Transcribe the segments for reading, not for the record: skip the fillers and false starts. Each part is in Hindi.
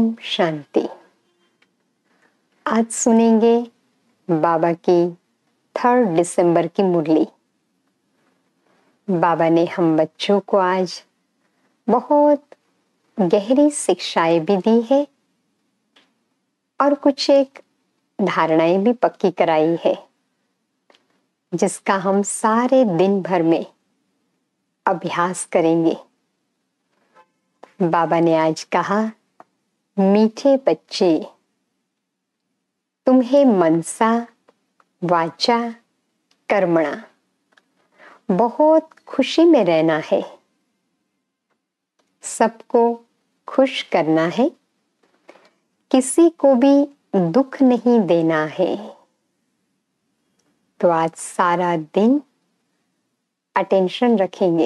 ओम शांति। आज सुनेंगे बाबा की 3 दिसंबर की मुरली। बाबा ने हम बच्चों को आज बहुत गहरी शिक्षाएं भी दी है और कुछ एक धारणाएं भी पक्की कराई है, जिसका हम सारे दिन भर में अभ्यास करेंगे। बाबा ने आज कहा, मीठे बच्चे, तुम्हें मनसा वाचा कर्मणा बहुत खुशी में रहना है, सबको खुश करना है, किसी को भी दुख नहीं देना है। तो आज सारा दिन अटेंशन रखेंगे,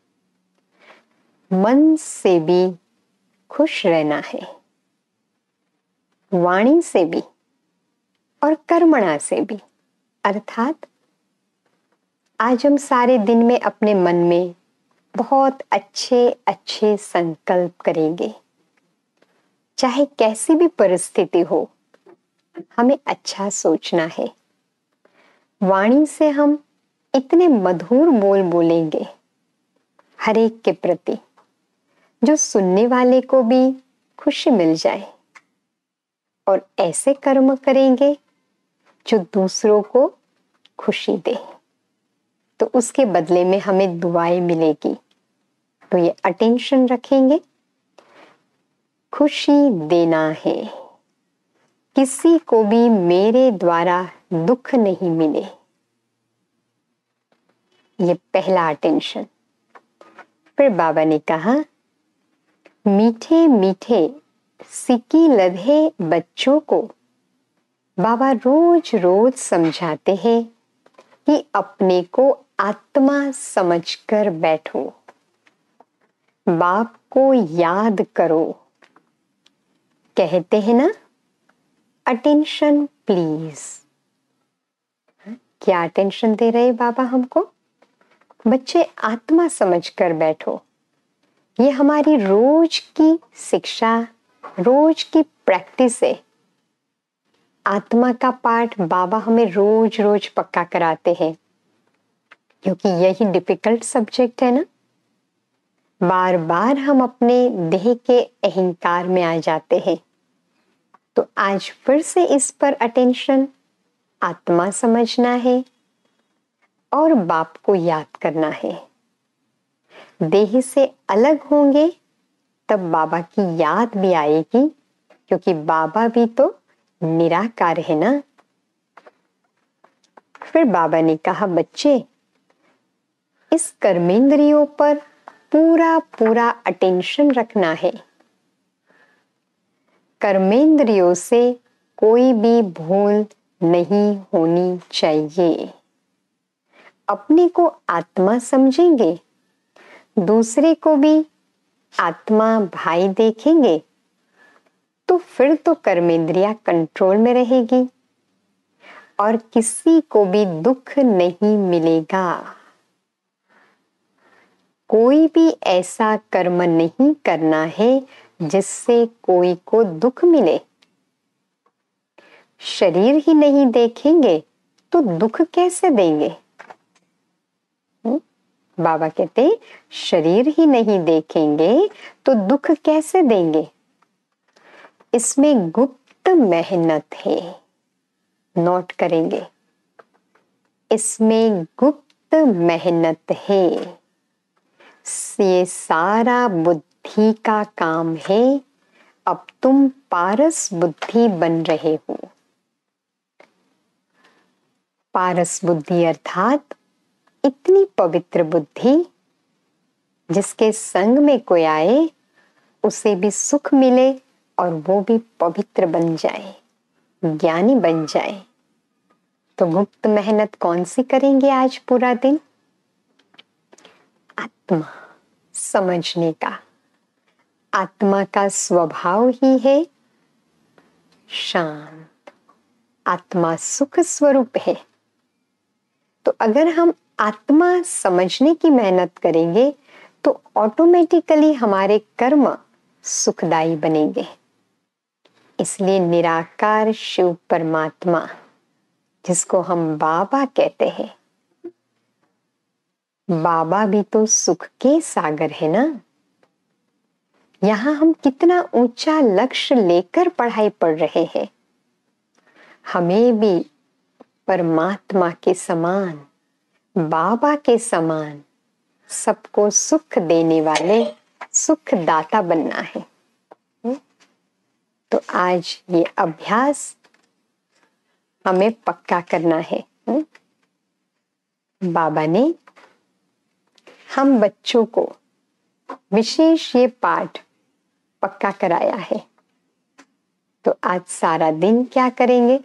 मन से भी खुश रहना है, वाणी से भी और कर्मणा से भी। अर्थात आज हम सारे दिन में अपने मन में बहुत अच्छे अच्छे संकल्प करेंगे। चाहे कैसी भी परिस्थिति हो, हमें अच्छा सोचना है। वाणी से हम इतने मधुर बोल बोलेंगे हर एक के प्रति, जो सुनने वाले को भी खुशी मिल जाए, और ऐसे कर्म करेंगे जो दूसरों को खुशी दे, तो उसके बदले में हमें दुआएं मिलेगी। तो ये अटेंशन रखेंगे, खुशी देना है, किसी को भी मेरे द्वारा दुख नहीं मिले। ये पहला अटेंशन। फिर बाबा ने कहा, मीठे मीठे सिक्की लधे बच्चों को बाबा रोज रोज समझाते हैं कि अपने को आत्मा समझकर बैठो, बाप को याद करो। कहते हैं ना, अटेंशन प्लीज। क्या अटेंशन दे रहे बाबा हमको? बच्चे, आत्मा समझकर बैठो। ये हमारी रोज की शिक्षा, रोज की प्रैक्टिस है। आत्मा का पाठ बाबा हमें रोज रोज पक्का कराते हैं, क्योंकि यही डिफिकल्ट सब्जेक्ट है ना। बार बार हम अपने देह के अहंकार में आ जाते हैं। तो आज फिर से इस पर अटेंशन, आत्मा समझना है और बाप को याद करना है। देह से अलग होंगे तब बाबा की याद भी आएगी, क्योंकि बाबा भी तो निराकार है ना। फिर बाबा ने कहा, बच्चे, इस कर्मेंद्रियों पर पूरा पूरा अटेंशन रखना है। कर्मेंद्रियों से कोई भी भूल नहीं होनी चाहिए। अपने को आत्मा समझेंगे, दूसरे को भी आत्मा भाई देखेंगे, तो फिर तो कर्मेंद्रिया कंट्रोल में रहेगी और किसी को भी दुख नहीं मिलेगा। कोई भी ऐसा कर्म नहीं करना है जिससे कोई को दुख मिले। शरीर ही नहीं देखेंगे तो दुख कैसे देंगे? बाबा कहते, शरीर ही नहीं देखेंगे तो दुख कैसे देंगे? इसमें गुप्त मेहनत है। नोट करेंगे, इसमें गुप्त मेहनत है। ये सारा बुद्धि का काम है। अब तुम पारस बुद्धि बन रहे हो। पारस बुद्धि अर्थात इतनी पवित्र बुद्धि, जिसके संग में कोई आए उसे भी सुख मिले और वो भी पवित्र बन जाए, ज्ञानी बन जाए। तो गुप्त मेहनत कौन सी करेंगे आज पूरा दिन? आत्मा समझने का। आत्मा का स्वभाव ही है शांत। आत्मा सुख स्वरूप है। तो अगर हम आत्मा समझने की मेहनत करेंगे तो ऑटोमेटिकली हमारे कर्म सुखदायी बनेंगे। इसलिए निराकार शिव परमात्मा, जिसको हम बाबा कहते हैं, बाबा भी तो सुख के सागर है ना। यहां हम कितना ऊंचा लक्ष्य लेकर पढ़ाई पढ़ रहे हैं। हमें भी परमात्मा के समान, बाबा के समान, सबको सुख देने वाले सुखदाता बनना है। तो आज ये अभ्यास हमें पक्का करना है। बाबा ने हम बच्चों को विशेष ये पाठ पक्का कराया है। तो आज सारा दिन क्या करेंगे?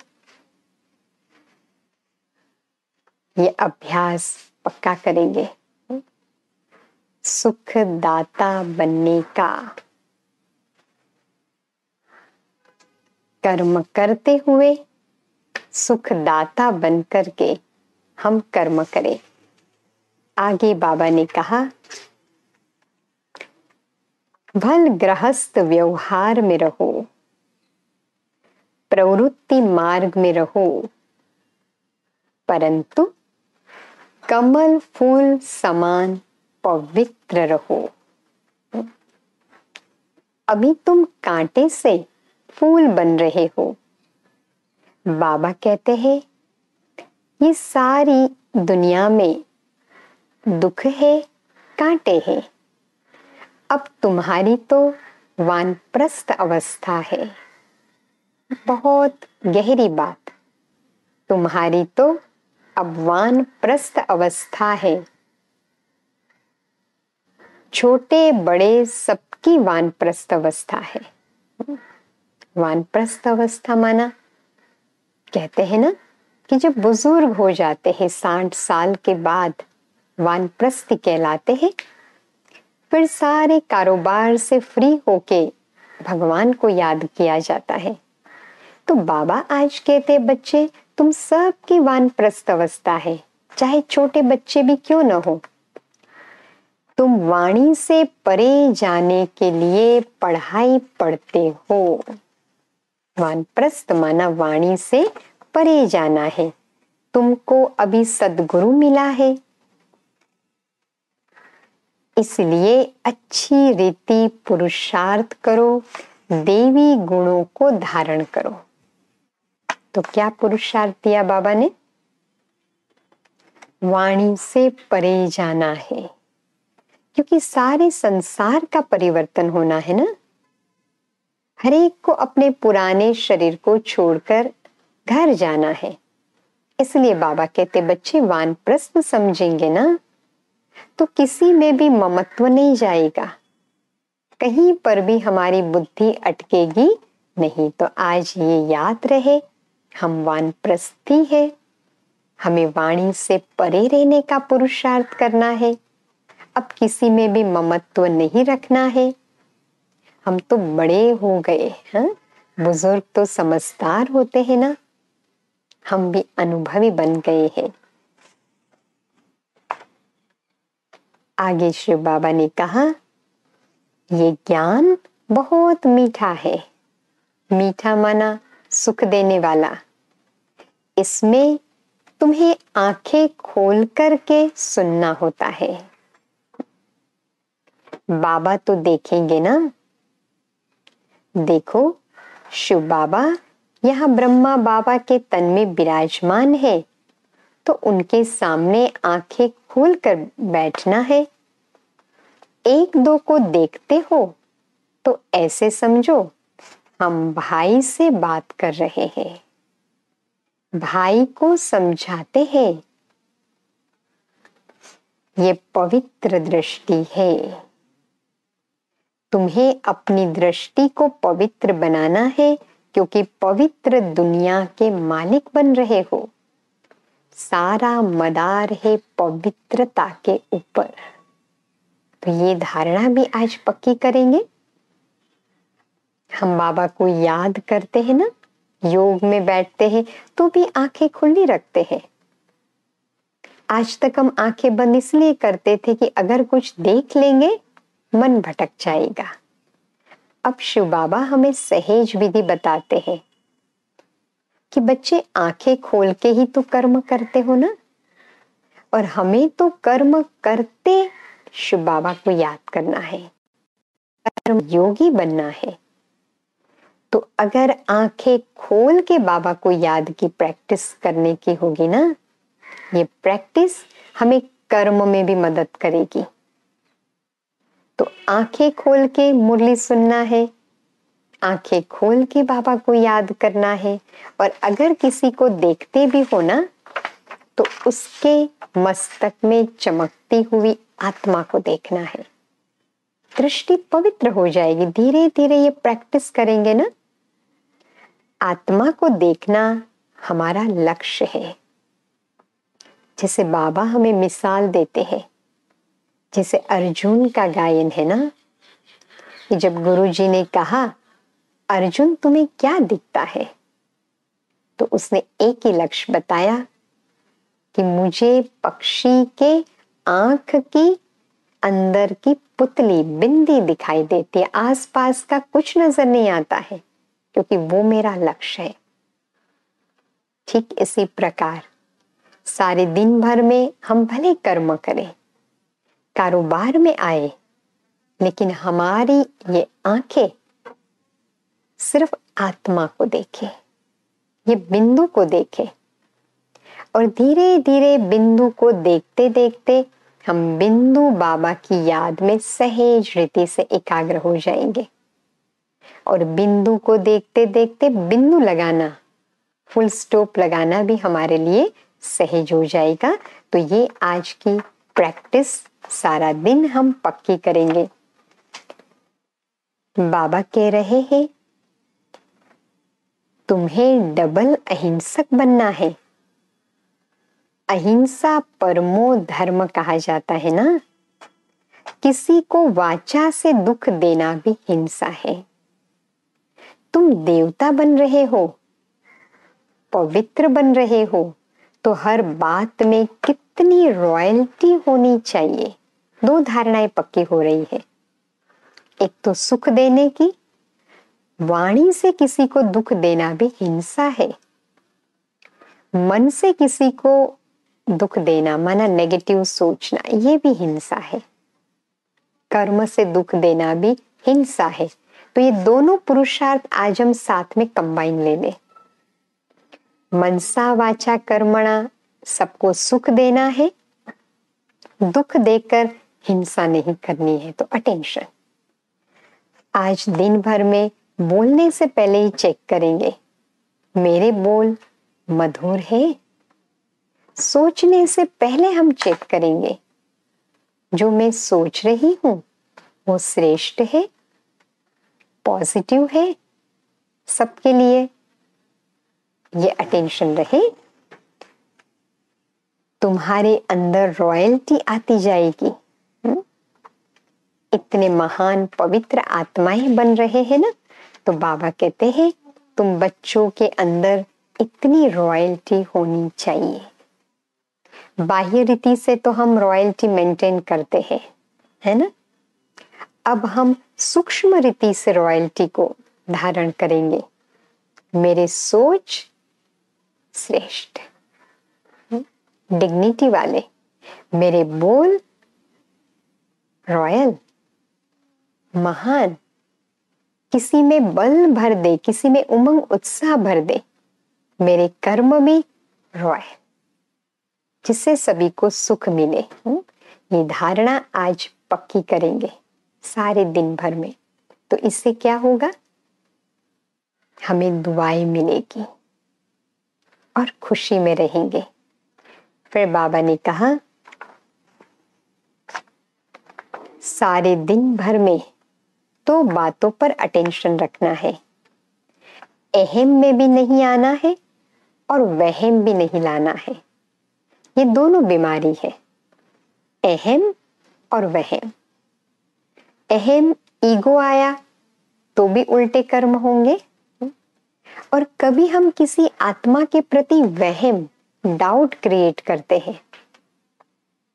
ये अभ्यास पक्का करेंगे, सुखदाता बनने का। कर्म करते हुए सुखदाता बन करके हम कर्म करें। आगे बाबा ने कहा, भल गृहस्थ व्यवहार में रहो, प्रवृत्ति मार्ग में रहो, परंतु कमल फूल समान पवित्र रहो। अभी तुम कांटे से फूल बन रहे हो। बाबा कहते हैं, ये सारी दुनिया में दुख है, कांटे हैं। अब तुम्हारी तो वानप्रस्थ अवस्था है। बहुत गहरी बात। तुम्हारी तो अब वानप्रस्थ अवस्था है। छोटे बड़े सबकी वानप्रस्थ अवस्था है। वानप्रस्थ अवस्था माना, कहते हैं ना कि जब बुजुर्ग हो जाते हैं 60 साल के बाद वानप्रस्थ कहलाते हैं। फिर सारे कारोबार से फ्री होके भगवान को याद किया जाता है। तो बाबा आज कहते, बच्चे तुम सबकी वानप्रस्थ अवस्था है, चाहे छोटे बच्चे भी क्यों न हो। तुम वाणी से परे जाने के लिए पढ़ाई पढ़ते हो। वानप्रस्थ माना वाणी से परे जाना है। तुमको अभी सद्गुरु मिला है, इसलिए अच्छी रीति पुरुषार्थ करो, देवी गुणों को धारण करो। तो क्या पुरुषार्थ दिया बाबा ने? वाणी से परे जाना है, क्योंकि सारे संसार का परिवर्तन होना है ना। हर एक को अपने पुराने शरीर को छोड़कर घर जाना है। इसलिए बाबा कहते, बच्चे वानप्रस्थ समझेंगे ना तो किसी में भी ममत्व नहीं जाएगा, कहीं पर भी हमारी बुद्धि अटकेगी नहीं। तो आज ये याद रहे, हम वानप्रस्थी है, हमें वाणी से परे रहने का पुरुषार्थ करना है। अब किसी में भी ममत्व नहीं रखना है। हम तो बड़े हो गए हैं, बुजुर्ग तो समझदार होते हैं ना, हम भी अनुभवी बन गए हैं। आगे शिव बाबा ने कहा, ये ज्ञान बहुत मीठा है। मीठा माना सुख देने वाला। इसमें तुम्हें आंखें खोल करके सुनना होता है। बाबा तो देखेंगे ना। देखो, शिव बाबा यहाँ ब्रह्मा बाबा के तन में विराजमान है, तो उनके सामने आंखें खोलकर बैठना है। एक दो को देखते हो तो ऐसे समझो हम भाई से बात कर रहे हैं, भाई को समझाते हैं। ये पवित्र दृष्टि है। तुम्हें अपनी दृष्टि को पवित्र बनाना है, क्योंकि पवित्र दुनिया के मालिक बन रहे हो। सारा मदार है पवित्रता के ऊपर। तो ये धारणा भी आज पक्की करेंगे। हम बाबा को याद करते हैं ना, योग में बैठते हैं तो भी आंखें खुली रखते हैं। आज तक हम आंखें बंद इसलिए करते थे कि अगर कुछ देख लेंगे मन भटक जाएगा। अब शिव बाबा हमें सहेज विधि बताते हैं कि बच्चे आंखें खोल के ही तो कर्म करते हो ना, और हमें तो कर्म करते शिव बाबा को याद करना है, कर्म योगी बनना है। तो अगर आंखें खोल के बाबा को याद की प्रैक्टिस करने की होगी ना, ये प्रैक्टिस हमें कर्म में भी मदद करेगी। तो आंखें खोल के मुरली सुनना है, आंखें खोल के बाबा को याद करना है, और अगर किसी को देखते भी हो ना तो उसके मस्तक में चमकती हुई आत्मा को देखना है। दृष्टि पवित्र हो जाएगी। धीरे धीरे ये प्रैक्टिस करेंगे ना, आत्मा को देखना हमारा लक्ष्य है। जैसे बाबा हमें मिसाल देते हैं, जैसे अर्जुन का गायन है ना, कि जब गुरुजी ने कहा अर्जुन तुम्हें क्या दिखता है, तो उसने एक ही लक्ष्य बताया कि मुझे पक्षी के आंख की अंदर की पुतली बिंदी दिखाई देती है, आसपास का कुछ नजर नहीं आता है, क्योंकि वो मेरा लक्ष्य है। ठीक इसी प्रकार सारे दिन भर में हम भले कर्म करें, कारोबार में आए, लेकिन हमारी ये आंखें सिर्फ आत्मा को देखे, ये बिंदु को देखे, और धीरे धीरे बिंदु को देखते देखते हम बिंदु बाबा की याद में सहेज रीति से एकाग्र हो जाएंगे। और बिंदु को देखते देखते बिंदु लगाना, फुल स्टॉप लगाना भी हमारे लिए सहज हो जाएगा। तो ये आज की प्रैक्टिस सारा दिन हम पक्की करेंगे। बाबा कह रहे हैं तुम्हें डबल अहिंसक बनना है। अहिंसा परमो धर्म कहा जाता है ना, किसी को वाचा से दुख देना भी हिंसा है। तुम देवता बन रहे हो, पवित्र बन रहे हो, तो हर बात में कितनी रॉयल्टी होनी चाहिए। दो धारणाएं पक्की हो रही है, एक तो सुख देने की, वाणी से किसी को दुख देना भी हिंसा है। मन से किसी को दुख देना माना नेगेटिव सोचना, ये भी हिंसा है। कर्म से दुख देना भी हिंसा है। तो ये दोनों पुरुषार्थ आज हम साथ में कंबाइन ले लें। मनसा वाचा कर्मणा, सबको सुख देना है, दुख देकर हिंसा नहीं करनी है। तो अटेंशन, आज दिन भर में बोलने से पहले ही चेक करेंगे मेरे बोल मधुर है। सोचने से पहले हम चेक करेंगे जो मैं सोच रही हूं वो श्रेष्ठ है, पॉजिटिव है सबके लिए। ये अटेंशन रहे, तुम्हारे अंदर रॉयल्टी आती जाएगी। इतने महान पवित्र आत्माएं बन रहे हैं ना, तो बाबा कहते हैं तुम बच्चों के अंदर इतनी रॉयल्टी होनी चाहिए। बाह्य रीति से तो हम रॉयल्टी मेंटेन करते हैं, है ना। अब हम सूक्ष्म रीति से रॉयल्टी को धारण करेंगे। मेरे सोच श्रेष्ठ, डिग्निटी वाले, मेरे बोल रॉयल, महान, किसी में बल भर दे, किसी में उमंग उत्साह भर दे। मेरे कर्म भी रॉयल, जिससे सभी को सुख मिले। ये धारणा आज पक्की करेंगे सारे दिन भर में। तो इससे क्या होगा, हमें दुआएं मिलेगी और खुशी में रहेंगे। फिर बाबा ने कहा सारे दिन भर में तो बातों पर अटेंशन रखना है, अहम में भी नहीं आना है और वहम भी नहीं लाना है। ये दोनों बीमारी है, अहम और वहम। अहम ईगो आया तो भी उल्टे कर्म होंगे, और कभी हम किसी आत्मा के प्रति वहम, डाउट क्रिएट करते हैं।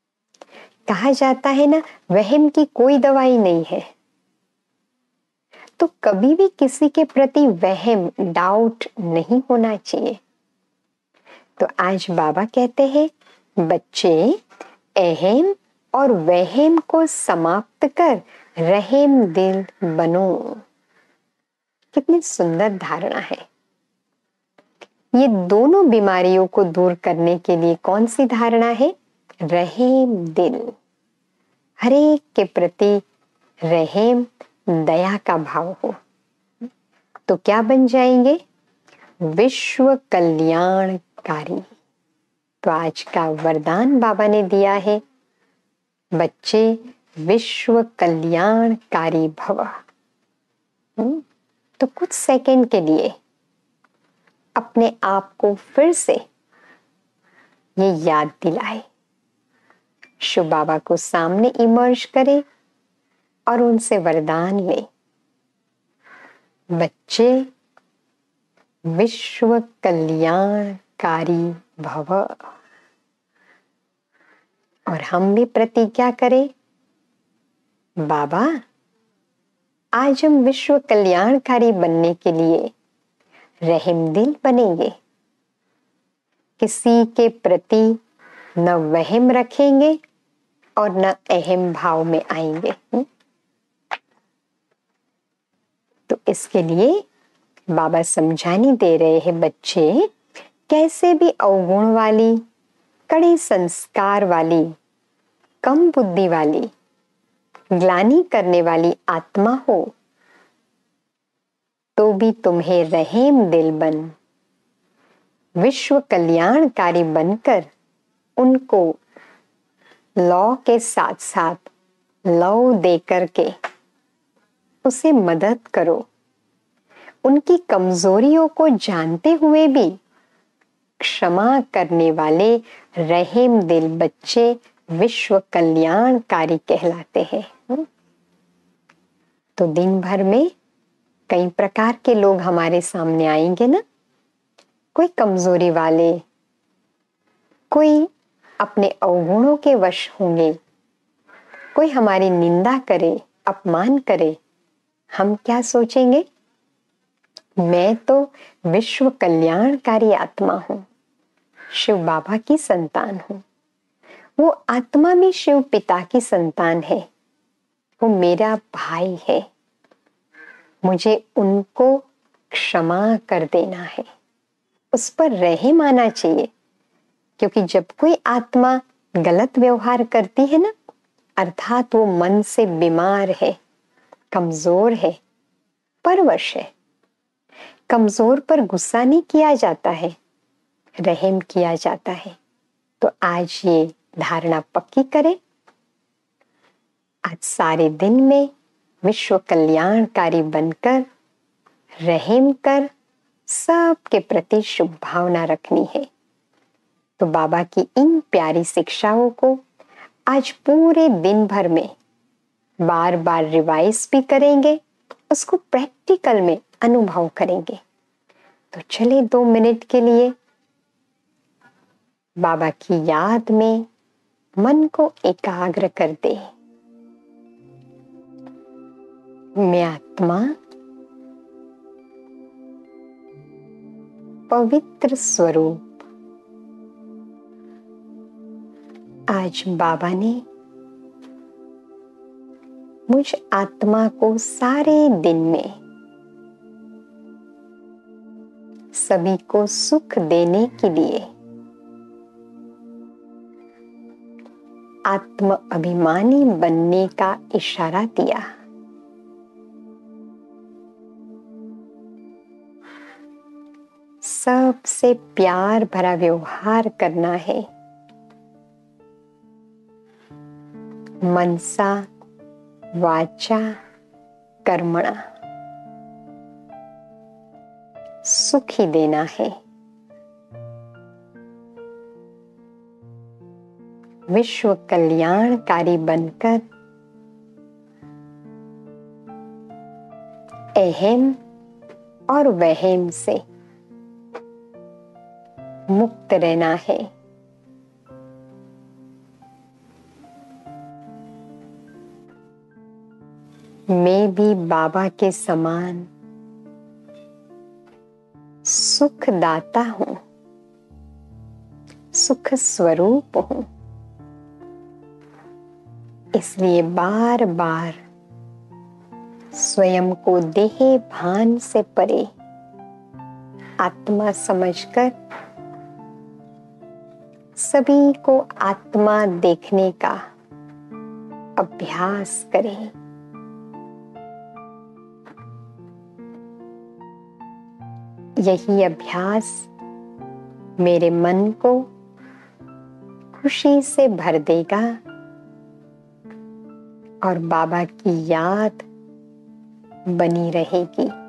कहा जाता है ना, वहम की कोई दवाई नहीं है। तो कभी भी किसी के प्रति वहम, डाउट नहीं होना चाहिए। तो आज बाबा कहते हैं, बच्चे अहम और वहम को समाप्त कर रहम दिल बनो। कितनी सुंदर धारणा है। ये दोनों बीमारियों को दूर करने के लिए कौन सी धारणा है? रहम दिल। हर एक के प्रति रहम, दया का भाव हो तो क्या बन जाएंगे? विश्व कल्याणकारी। तो आज का वरदान बाबा ने दिया है, बच्चे विश्व कल्याणकारी भव। तो कुछ सेकंड के लिए अपने आप को फिर से ये याद दिलाए, शिव बाबा को सामने इमर्ज करें और उनसे वरदान ले, बच्चे विश्व कल्याणकारी भव। और हम भी प्रतिज्ञा करें, बाबा आज हम विश्व कल्याणकारी बनने के लिए रहमदिल बनेंगे, किसी के प्रति न वहम रखेंगे और न अहम भाव में आएंगे। तो इसके लिए बाबा समझानी दे रहे हैं, बच्चे कैसे भी अवगुण वाली, कड़े संस्कार वाली, कम बुद्धि वाली, ग्लानि करने वाली आत्मा हो तो भी तुम्हें रहम दिल बन विश्व कल्याणकारी बनकर उनको लौ के साथ साथ लौ दे करके उसे मदद करो। उनकी कमजोरियों को जानते हुए भी क्षमा करने वाले रहम दिल बच्चे विश्व कल्याणकारी कहलाते हैं। तो दिन भर में कई प्रकार के लोग हमारे सामने आएंगे ना, कोई कमजोरी वाले, कोई अपने अवगुणों के वश होंगे, कोई हमारी निंदा करे, अपमान करे। हम क्या सोचेंगे? मैं तो विश्व कल्याणकारी आत्मा हूं, शिव बाबा की संतान हूं। वो आत्मा भी शिव पिता की संतान है, वो मेरा भाई है, मुझे उनको क्षमा कर देना है, उस पर रहम आना चाहिए। क्योंकि जब कोई आत्मा गलत व्यवहार करती है ना, अर्थात वो मन से बीमार है, कमजोर है, परवश है, कमजोर पर गुस्सा नहीं किया जाता है, रहम किया जाता है। तो आज ये धारणा पक्की करें, आज सारे दिन में विश्व कल्याणकारी बनकर रहम कर सबके प्रति शुभ भावना रखनी है। तो बाबा की इन प्यारी शिक्षाओं को आज पूरे दिन भर में बार बार रिवाइज भी करेंगे, उसको प्रैक्टिकल में अनुभव करेंगे। तो चलिए 2 मिनट के लिए बाबा की याद में मन को एकाग्र कर दे। मैं आत्मा पवित्र स्वरूप, आज बाबा ने मुझ आत्मा को सारे दिन में सभी को सुख देने के लिए आत्म अभिमानी बनने का इशारा दिया। सबसे प्यार भरा व्यवहार करना है, मनसा वाचा कर्मणा, सुख ही देना है। विश्व कल्याणकारी बनकर अहम और वहम से मुक्त रहना है। मैं भी बाबा के समान सुखदाता हूं, सुख स्वरूप हूं। इसलिए बार बार स्वयं को देह भान से परे आत्मा समझकर सभी को आत्मा देखने का अभ्यास करें। यही अभ्यास मेरे मन को खुशी से भर देगा और बाबा की याद बनी रहेगी।